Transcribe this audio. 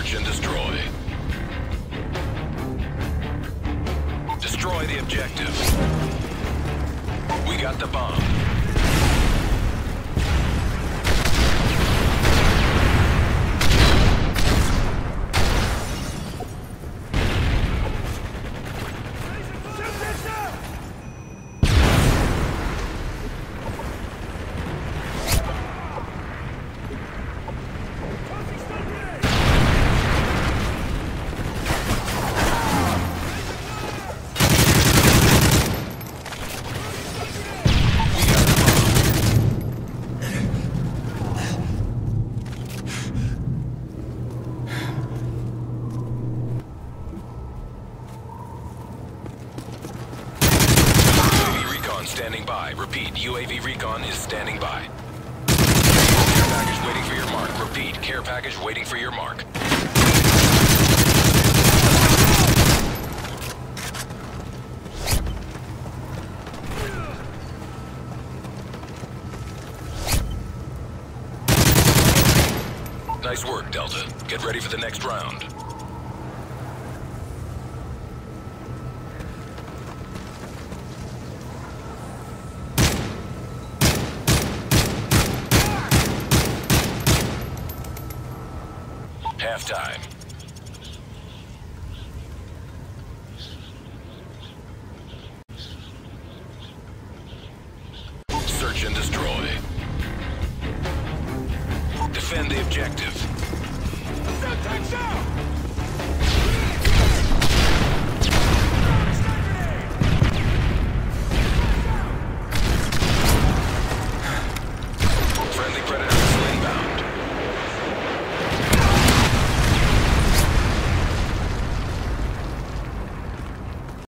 Search and destroy. Destroy the objective. We got the bomb. Standing by. Repeat, UAV recon is standing by. Care package waiting for your mark. Repeat, care package waiting for your mark. Nice work, Delta. Get ready for the next round. Halftime. Search and destroy. Defend the objective.